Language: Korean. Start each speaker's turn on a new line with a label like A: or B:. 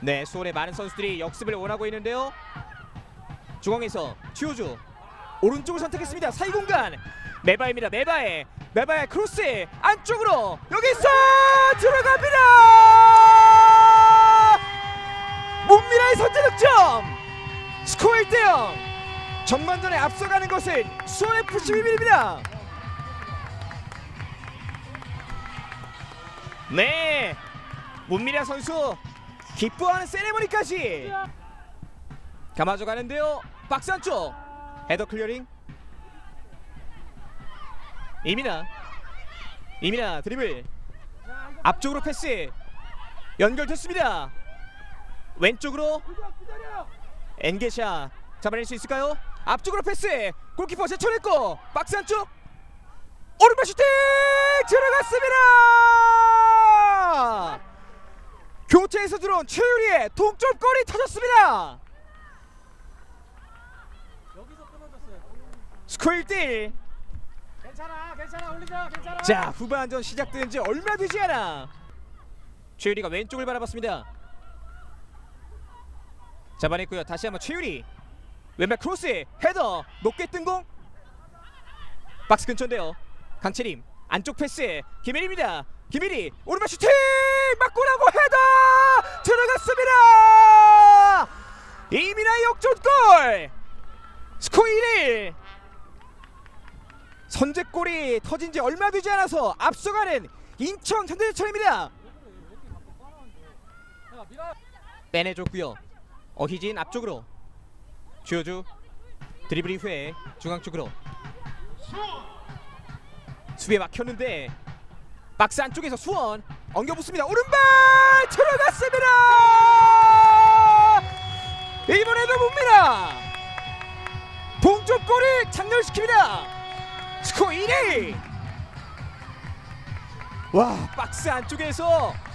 A: 네, 수원의 많은 선수들이 역습을 원하고 있는데요. 중앙에서 최우주 오른쪽을 선택했습니다. 사이 공간 메바입니다. 메바의 크로스 안쪽으로 여기서 들어갑니다. 문미라의 선제 득점. 스코어 1대0. 전반전에 앞서가는 것은 수원FC 비밀입니다. 네, 문미라 선수 기뻐하는 세레머니까지 감아줘 가는데요. 박스 안쪽 헤더 클리어링. 이민아 드리블 앞쪽으로 패스 연결됐습니다. 왼쪽으로 엔게샤 잡아낼 수 있을까요? 앞쪽으로 패스 골키퍼 제쳐냈고 박스 안쪽 오른발 슈팅 들어갔습니다. 교체에서 들어온 최유리의 동점골이 터졌습니다. 스코어 1대1.
B: 괜찮아 올리자. 괜찮아.
A: 자, 후반전 시작된 지 얼마 되지 않아 최유리가 왼쪽을 바라봤습니다. 잡아냈고요. 다시 한번 최유리 왼발 크로스 헤더 높게 뜬 공 박스 근처인데요. 강채림 안쪽 패스 김혜리입니다. 김혜리 오른발 슈팅 맞고 나고 헤더 들어갔습니다. 이민아의 역전골. 스코어 1대1. 선제골이 터진 지 얼마 되지 않아서 앞서가는 인천 현대제철입니다. 빼내줬고요. 어희진 앞쪽으로 주효주 드리블 이후에 중앙 쪽으로 수비에 막혔는데 박스 안쪽에서 수원 엉겨붙습니다. 오른발 들어갔습니다. 이번에도 봅니다. 동점골을 장렬시킵니다. 스코어 1대1. 와, 박스 안쪽에서